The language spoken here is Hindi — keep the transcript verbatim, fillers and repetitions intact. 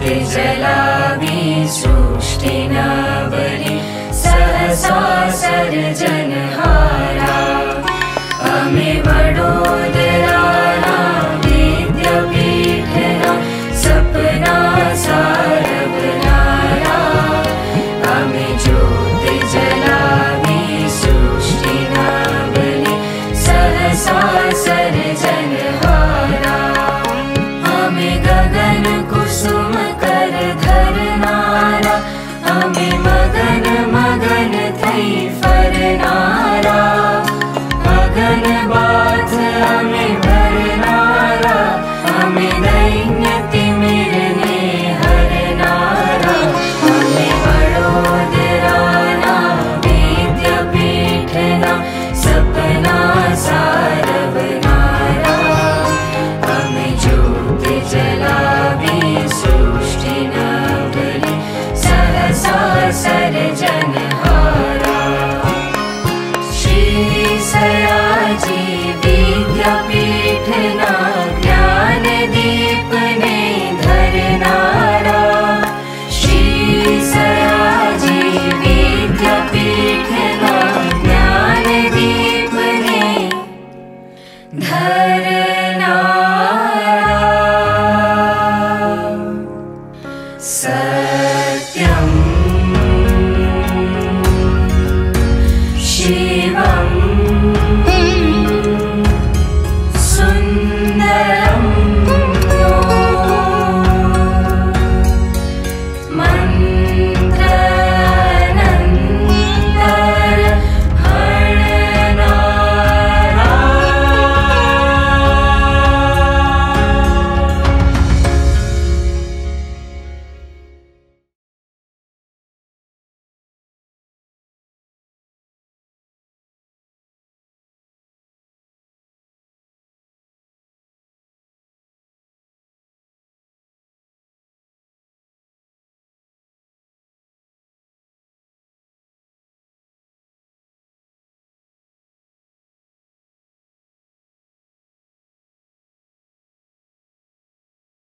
ज्योति जलावी सृष्टि नवली सहसा सर्जनहारा। अमे वडोदराना विद्यापीठना सपना सारवनारा। अमे ज्योति जलावी सृष्टि नवली सहसा सर्जनहारा। अमे गगन कुसुम कर धरनारा। अमे मगन मगन थई फरनारा। अगन बाथ अमे भरनारा। अमे दैन्य तिमिरने हरनारा। अमे वडोदराना विद्यापीठना सपना सारवनारा। अमे ज्योति जलावी सृष्टि नवली सहसा सर्जनहारा। श्री सयाजी विद्यापीठना ज्ञानदीपने धरनारा। श्री सयाजी विद्यापीठना ज्ञानदीपने धरनारा।